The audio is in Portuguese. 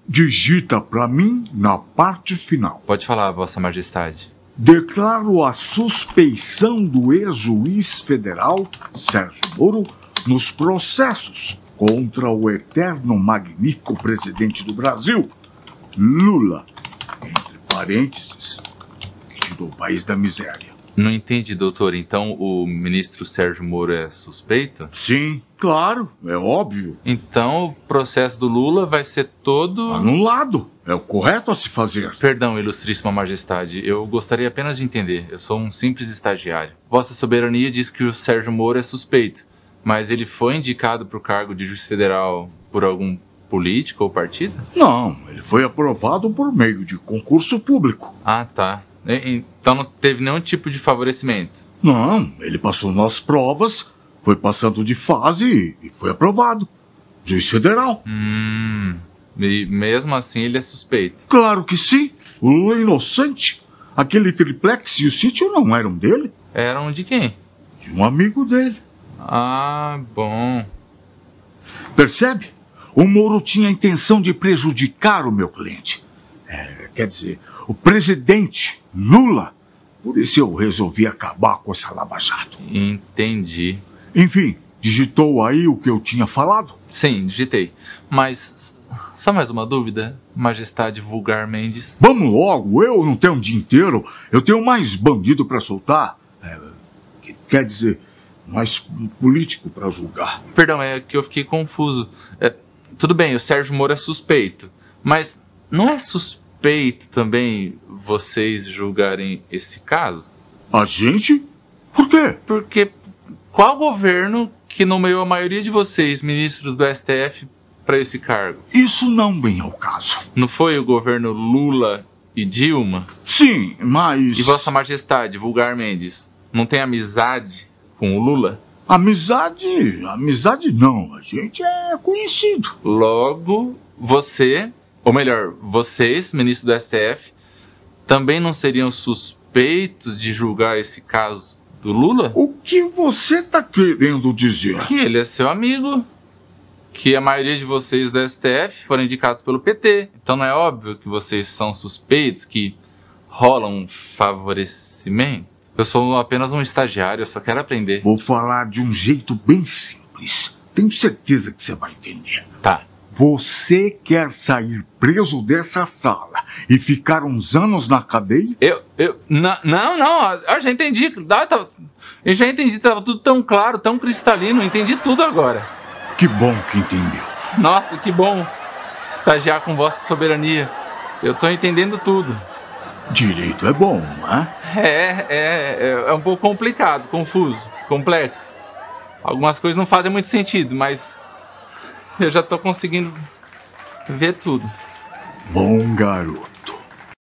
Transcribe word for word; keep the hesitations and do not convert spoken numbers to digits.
digita para mim na parte final. Pode falar, Vossa Majestade. Declaro a suspeição do ex-juiz federal Sérgio Moro nos processos contra o eterno magnífico presidente do Brasil, Lula, entre parênteses, que tirou o país da miséria. Não entendi, doutor. Então o ministro Sérgio Moro é suspeito? Sim, claro, é óbvio. Então o processo do Lula vai ser todo... anulado. É o correto a se fazer. Perdão, ilustríssima majestade. Eu gostaria apenas de entender. Eu sou um simples estagiário. Vossa soberania diz que o Sérgio Moro é suspeito, mas ele foi indicado para o cargo de juiz federal por algum político ou partido? Não, ele foi aprovado por meio de concurso público. Ah, tá. Então não teve nenhum tipo de favorecimento? Não, ele passou nas provas, foi passando de fase e foi aprovado. Juiz federal. Hum, e mesmo assim ele é suspeito? Claro que sim. O inocente. Aquele triplex e o sítio não eram dele? Eram de quem? De um amigo dele. Ah, bom. Percebe? O Moro tinha a intenção de prejudicar o meu cliente. É, quer dizer, o presidente Lula. Por isso eu resolvi acabar com essa lava-jato. Entendi. Enfim, digitou aí o que eu tinha falado? Sim, digitei. Mas, só mais uma dúvida, Majestade Vulgar Mendes? Vamos logo, eu não tenho um dia inteiro. Eu tenho mais bandido para soltar. É, quer dizer, mais político para julgar. Perdão, é que eu fiquei confuso. É, tudo bem, o Sérgio Moro é suspeito, mas não é suspeito também vocês julgarem esse caso? A gente? Por quê? Porque qual governo que nomeou a maioria de vocês, ministros do S T F, para esse cargo? Isso não vem ao caso. Não foi o governo Lula e Dilma? Sim, mas... E Vossa Majestade, Vulgar Mendes, não tem amizade com o Lula? Amizade? Amizade não, a gente é conhecido. Logo, você, ou melhor, vocês, ministro do S T F, também não seriam suspeitos de julgar esse caso do Lula? O que você tá querendo dizer? Que ele é seu amigo, que a maioria de vocês do S T F foram indicados pelo P T. Então não é óbvio que vocês são suspeitos, que rola um favorecimento? Eu sou apenas um estagiário, eu só quero aprender. Vou falar de um jeito bem simples. Tenho certeza que você vai entender. Tá. Você quer sair preso dessa sala e ficar uns anos na cadeia? Eu, eu, não, não, não, eu já entendi, tá, eu já entendi, tava tudo tão claro, tão cristalino, eu entendi tudo agora. Que bom que entendeu. Nossa, que bom estagiar com Vossa Soberania, eu tô entendendo tudo. Direito é bom, né? É, é, é um pouco complicado, confuso, complexo. Algumas coisas não fazem muito sentido, mas eu já tô conseguindo ver tudo. Bom garoto.